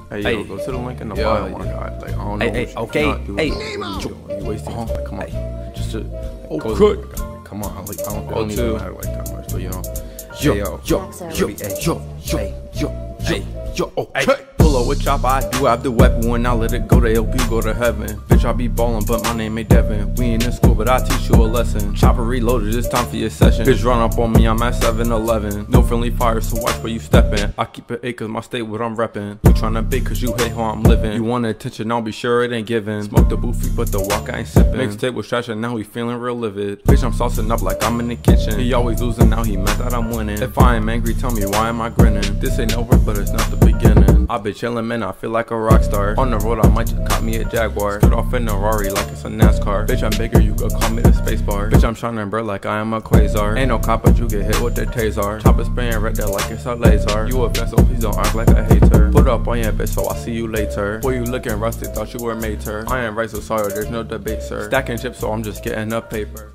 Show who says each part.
Speaker 1: Hey, yo, go to the link in the bio, my guy. Like, I don't know
Speaker 2: Hey, okay, hey.
Speaker 1: You wasting time. Like, come on. Just to
Speaker 2: Oh,
Speaker 1: go
Speaker 2: good.
Speaker 1: to the Come on, like, I don't even matter like that much, but you know. Yo, okay. Pull up with chopper, I do have the weapon. When I let it go, to help you go to heaven. Bitch, I be ballin', but my name ain't Devin. We ain't in school, but I teach you a lesson. Chopper reloaded, it's time for your session. Bitch, run up on me, I'm at 7-Eleven. No friendly fire, so watch where you steppin'. I keep it 8 cause my state what I'm reppin'. You tryna bait cause you hate how I'm living. You want attention, I'll be sure it ain't given. Smoke the boofy, but the walk I ain't sippin'. Mixtape was trash and now he feeling real livid. Bitch, I'm saucing up like I'm in the kitchen. He always losing, now he mad that I'm winning. If I am angry, tell me why am I grinning? This ain't over, but it's not the beginning. I been chillin', man, I feel like a rock star. On the road, I might just cop me a Jaguar. Stood off in a Rari like it's a NASCAR. Bitch, I'm bigger, you could call me the space bar. Bitch, I'm shining bright like I am a quasar. Ain't no cop, but you get hit with the taser. Chopper spraying red there like it's a laser. You a vessel, please don't act like a hater. Put up on your bitch, so I'll see you later. Boy, you looking rusty, thought you were mater. I ain't right, so sorry, there's no debate, sir. Stacking chips, so I'm just getting up paper.